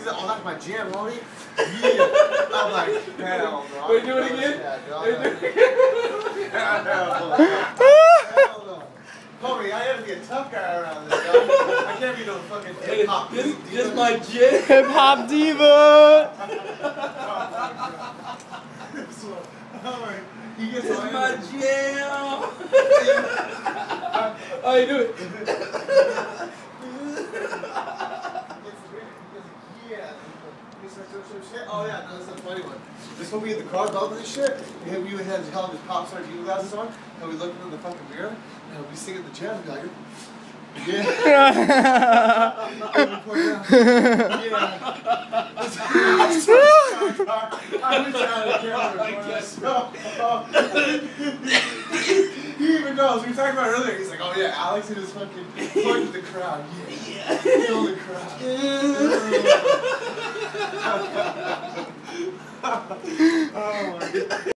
oh, that's my jam, homie. Yeah. I'm like, hell no. Wait, do it again? Hell no. Homie, I have to be a tough guy around this, dog. I can't be no fucking hip-hop. This my jam. Hip-hop diva! This is my jam. Oh, you do it. Oh yeah, no, that's a funny one. This will be in the car, dog, this shit. And you had hell of his pop star Diva glasses on, and we looked in the fucking mirror, and we sing at the gym, and be like, yeah. And we point down, yeah. I wish I had a camera. He even knows. We were talking about it earlier. He's like, oh yeah, Alex and his fucking point with the crowd. Yeah. Feel the crowd. Oh my God.